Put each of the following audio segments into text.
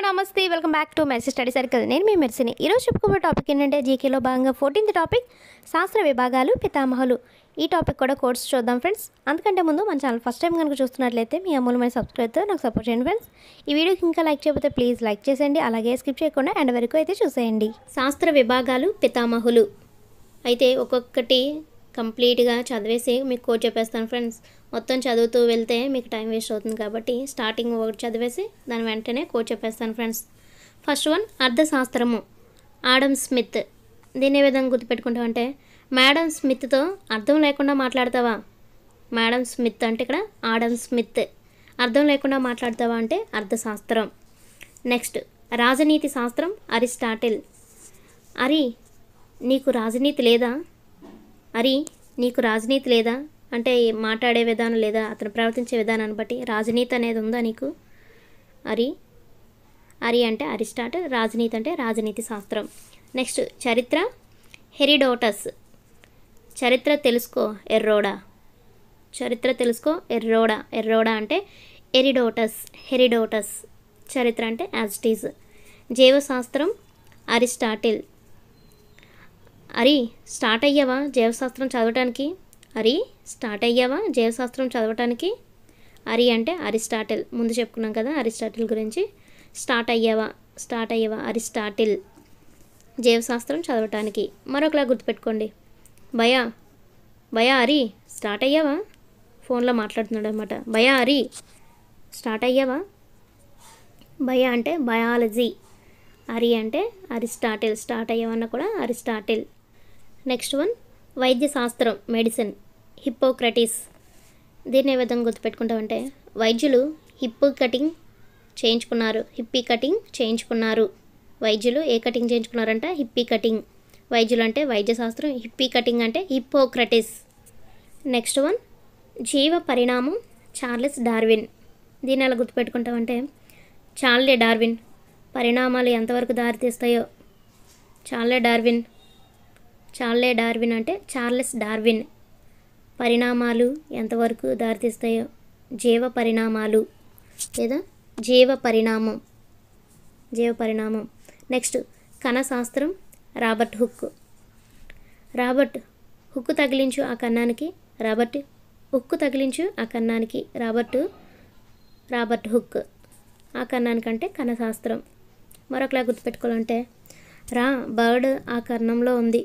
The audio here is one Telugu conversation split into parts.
నమస్తే welcome back to Mercy study circle. నేను మీ మెర్సీని. ఈరోజు చెప్పుకోబోయే టాపిక్ ఏంటంటే జీకేలో భాగంగా 14th టాపిక్ శాస్త్ర విభాగాలు పితామహులు. ఈ టాపిక్ కూడా కోర్స్ చూద్దాం ఫ్రెండ్స్. అందుకంటే ముందు మన ఛానల్ ఫస్ట్ టైం కనుక చూస్తున్నట్లయితే మీ అమూల్యమైన సబ్స్క్రైబ్తో నాకు సపోర్ట్ చేయండి ఫ్రెండ్స్. ఈ వీడియోకి ఇంకా లైక్ చేయకపోతే ప్లీజ్ లైక్ చేసేయండి, అలాగే స్కిప్ చేయకుండా ఎండ్ వరకు అయితే చూసేయండి. శాస్త్ర విభాగాలు పితామహులు అయితే ఒక్కొక్కటి కంప్లీట్గా చదివేసి మీకు కోడ్ చెప్పేస్తాను ఫ్రెండ్స్. మొత్తం చదువుతూ వెళ్తే మీకు టైం వేస్ట్ అవుతుంది కాబట్టి స్టార్టింగ్ ఒకటి చదివేసి దాని వెంటనే కోడ్ చెప్పేస్తాను ఫ్రెండ్స్. ఫస్ట్ వన్ అర్థశాస్త్రము. Adam Smith. దీన్ని ఏ విధంగా గుర్తుపెట్టుకుంటామంటే మేడం స్మిత్తో అర్థం లేకుండా మాట్లాడతావా. మేడం స్మిత్ అంటే ఇక్కడ ఆడమ్ స్మిత్. అర్థం లేకుండా మాట్లాడతావా అంటే అర్థశాస్త్రం. నెక్స్ట్ రాజనీతి శాస్త్రం. అరిస్టాటిల్. అరి నీకు రాజనీతి లేదా, అరి నీకు రాజనీతి లేదా అంటే మాట్లాడే విధానం లేదా అతను ప్రవర్తించే విధానాన్ని బట్టి రాజనీతి అనేది ఉందా నీకు. అరి అరి అంటే అరిస్టాటిల్, రాజనీతి అంటే రాజనీతి శాస్త్రం. నెక్స్ట్ చరిత్ర. హెరిడోటస్. చరిత్ర తెలుసుకో ఎర్రోడా. చరిత్ర తెలుసుకో ఎర్రోడా. ఎర్రోడా అంటే ఎరిడోటస్. హెరిడోటస్. చరిత్ర అంటే యాజ్టీజ్. జీవశాస్త్రం. అరిస్టాటిల్. అరి స్టార్ట్ అయ్యావా జీవశాస్త్రం చదవటానికి. అరి స్టార్ట్ అయ్యావా జీవశాస్త్రం చదవటానికి. అరి అంటే అరిస్టాటిల్. ముందు చెప్పుకున్నాం కదా అరిస్టాటిల్ గురించి. స్టార్ట్ అయ్యావా అరిస్టాటిల్ జీవశాస్త్రం చదవటానికి. మరొకలా గుర్తుపెట్టుకోండి. భయా అరి స్టార్ట్ అయ్యావా. ఫోన్లో మాట్లాడుతున్నాడు అనమాట. భయా అరి స్టార్ట్ అయ్యావా. భయ అంటే బయాలజీ. అరి అంటే అరిస్టాటిల్. స్టార్ట్ అయ్యావన్న కూడా అరిస్టాటిల్. నెక్స్ట్ వన్ వైద్య శాస్త్రం. మెడిసిన్. హిప్పోక్రటిస్. దీన్ని ఏ విధంగా గుర్తుపెట్టుకుంటామంటే వైద్యులు హిప్పీ కటింగ్ చేయించుకున్నారు. వైద్యులు ఏ కటింగ్ చేయించుకున్నారంట హిప్పీ కటింగ్. వైద్యులు అంటే వైద్య శాస్త్రం, హిప్పీ కటింగ్ అంటే హిప్పోక్రటిస్. నెక్స్ట్ వన్ జీవ పరిణామం. Charles Darwin. దీన్ని ఎలా గుర్తుపెట్టుకుంటామంటే చార్లెస్ డార్విన్ పరిణామాలు ఎంతవరకు దారితీస్తాయో. చార్లెస్ డార్విన్ అంటే చార్లెస్ డార్విన్ పరిణామాలు ఎంతవరకు దారితీస్తాయో. జీవ పరిణామాలు లేదా జీవ పరిణామం. నెక్స్ట్ కణశాస్త్రం. రాబర్ట్ హుక్ తగిలించు ఆ కన్నానికి. రాబర్ట్ హుక్ ఆ కన్నానికంటే కణశాస్త్రం. మరొకలా గుర్తుపెట్టుకోవాలంటే బర్డ్ ఆ కన్నంలో ఉంది.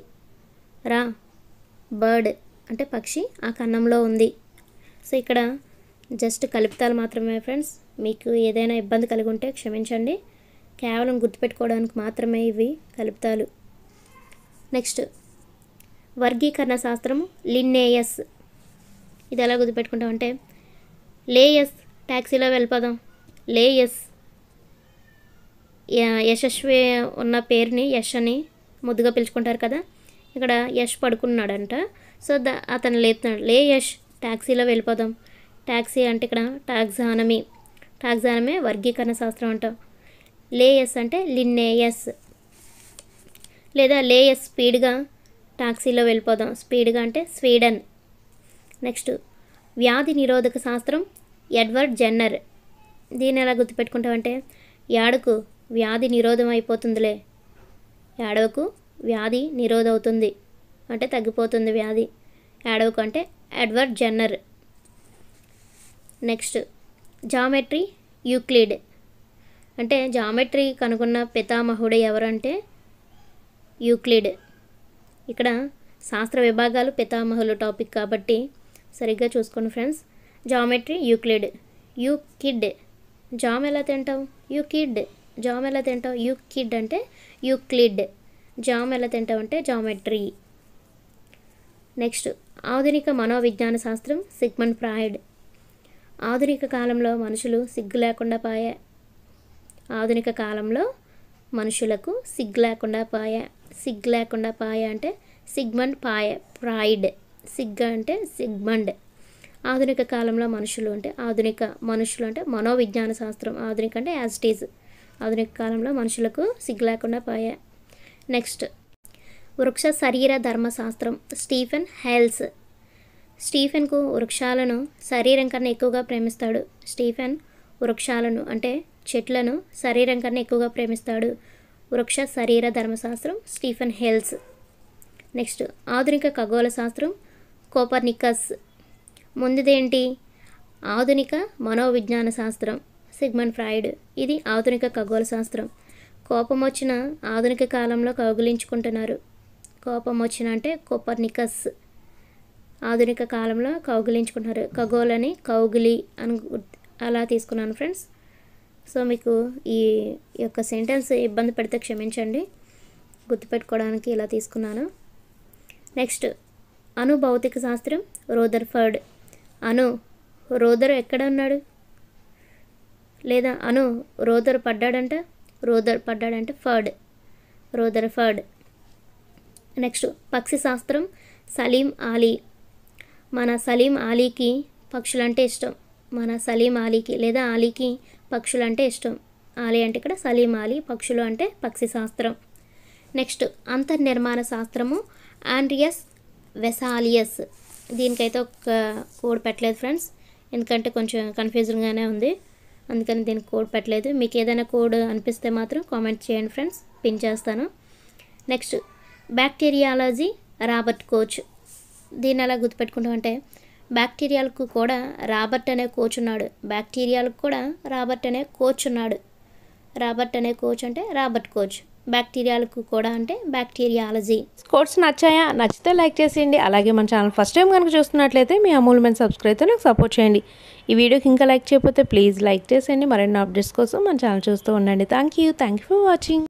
బర్డ్ అంటే పక్షి ఆ కన్నంలో ఉంది. సో ఇక్కడ జస్ట్ కలుపుతాలు మాత్రమే ఫ్రెండ్స్. మీకు ఏదైనా ఇబ్బంది కలిగి ఉంటే క్షమించండి. కేవలం గుర్తుపెట్టుకోవడానికి మాత్రమే ఇవి కలుపుతాలు. నెక్స్ట్ వర్గీకరణ శాస్త్రము. లిన్నేయస్. ఇది ఎలా గుర్తుపెట్టుకుంటామంటే లేయస్ ట్యాక్సీలో వెళ్ళిపోదాం. లేయస్ యశస్వి ఉన్న పేరుని యశ్ అని ముద్దుగా పిలుచుకుంటారు కదా. ఇక్కడ యశ్ పడుకున్నాడంట. సో అతను లేపుతున్నాడు. లే యశ్ ట్యాక్సీలో వెళ్ళిపోదాం. ట్యాక్సీ అంటే ఇక్కడ టాక్సానమే వర్గీకరణ శాస్త్రం అంట. లేయస్ అంటే లిన్నేయస్. లేదా లేయస్ స్పీడ్గా టాక్సీలో వెళ్ళిపోదాం. స్పీడ్గా అంటే స్వీడన్. నెక్స్ట్ వ్యాధి నిరోధక శాస్త్రం. Edward Jenner. దీన్ని ఎలా గుర్తుపెట్టుకుంటామంటే యాడకు వ్యాధి నిరోధం అయిపోతుందిలే. ఏడవకు వ్యాధి నిరోధవుతుంది అంటే తగ్గిపోతుంది వ్యాధి. ఏడవకు అంటే Edward Jenner. Next geometry. Euclid. అంటే జామెట్రీ కనుగొన్న పితామహుడు ఎవరంటే యూక్లిడ్. ఇక్కడ శాస్త్ర విభాగాలు పితామహులు టాపిక్ కాబట్టి సరిగ్గా చూసుకోండి ఫ్రెండ్స్. జామెట్రీ. యూక్లిడ్. జామ్ ఎలా తింటావు. యూకిడ్ అంటే యూక్లిడ్. జామ్ ఎలా తింటావు అంటే జామెట్రీ. నెక్స్ట్ ఆధునిక మనోవిజ్ఞాన శాస్త్రం. Sigmund Freud. ఆధునిక కాలంలో మనుషులు సిగ్గు లేకుండా పాయ అంటే సిగ్మండ్ ఫ్రాయిడ్. అంటే సిగ్మండ్. ఆధునిక కాలంలో మనుషులు అంటే మనోవిజ్ఞాన శాస్త్రం. ఆధునిక అంటే యాజ్టీజ్. ఆధునిక కాలంలో మనుషులకు సిగ్గు లేకుండా పాయ. నెక్స్ట్ వృక్ష శరీర ధర్మశాస్త్రం. స్టీఫెన్ హెల్స్. స్టీఫెన్కు వృక్షాలను శరీరం కన్నా ఎక్కువగా ప్రేమిస్తాడు. స్టీఫెన్ వృక్షాలను అంటే చెట్లను శరీరం కన్నా ఎక్కువగా ప్రేమిస్తాడు. వృక్ష శరీర ధర్మశాస్త్రం స్టీఫెన్ హెల్స్. నెక్స్ట్ ఆధునిక ఖగోళ శాస్త్రం కోపర్నికస్. ముందుదేంటి ఆధునిక మనోవిజ్ఞాన శాస్త్రం సిగ్మండ్ ఫ్రాయిడ్. ఇది ఆధునిక ఖగోళ శాస్త్రం. కోపం వచ్చిన ఆధునిక కాలంలో కౌగిలించుకుంటున్నారు. కోపం వచ్చిన అంటే కోపర్నికస్ ఆధునిక కాలంలో కౌగిలించుకుంటున్నారు. ఖగోళని కౌగిలి అని అలా తీసుకున్నాను ఫ్రెండ్స్. సో మీకు ఈ యొక్క సెంటెన్స్ ఇబ్బంది పెడితే క్షమించండి, గుర్తుపెట్టుకోవడానికి ఇలా తీసుకున్నాను. నెక్స్ట్ అణు భౌతిక శాస్త్రం రూదర్ఫర్డ్. రోదర్ ఎక్కడ ఉన్నాడు, లేదా రోదర్ పడ్డాడంటే రూదర్ఫర్డ్. నెక్స్ట్ పక్షి శాస్త్రం సలీం ఆలీ. మన సలీం ఆలీకి పక్షులంటే ఇష్టం. లేదా ఆలీకి పక్షులంటే ఇష్టం. ఆలీ అంటే ఇక్కడ సలీం ఆలీ, పక్షులు అంటే పక్షి శాస్త్రం. నెక్స్ట్ అంతర్నిర్మాణ శాస్త్రము ఆండ్రియస్ వెసాలియస్. దీనికైతే ఒక కోడ్ పెట్టలేదు ఫ్రెండ్స్, ఎందుకంటే కొంచెం కన్ఫ్యూజింగ్గానే ఉంది, అందుకని దీనికి కోడ్ పెట్టలేదు. మీకు ఏదైనా కోడ్ అనిపిస్తే మాత్రం కామెంట్ చేయండి ఫ్రెండ్స్, పిన్ చేస్తాను. Next bacteriology Robert Koch. దీన్ని ఎలా గుర్తుపెట్టుకుంటామంటే బ్యాక్టీరియాలకు కూడా రాబర్ట్ అనే కోచ్ ఉన్నాడు. బ్యాక్టీరియాలకు కూడా రాబర్ట్ అనే కోచ్ ఉన్నాడు. రాబర్ట్ అనే కోచ్ అంటే రాబర్ట్ కోచ్. బ్యాక్టీరియాలకు కూడా అంటే బ్యాక్టీరియాలజీ. కోర్స్ నచ్చితే లైక్ చేసేయండి. అలాగే మన ఛానల్ ఫస్ట్ టైం కనుక చూస్తున్నట్లయితే మీ అమూల్యమైన సబ్స్క్రైబ్తో నాకు సపోర్ట్ చేయండి. ఈ వీడియోకి ఇంకా లైక్ చేయకపోతే ప్లీజ్ లైక్ చేసేయండి. మరిన్ని అప్డేట్స్ కోసం మన ఛానల్ చూస్తూ ఉండండి. Thank you for watching.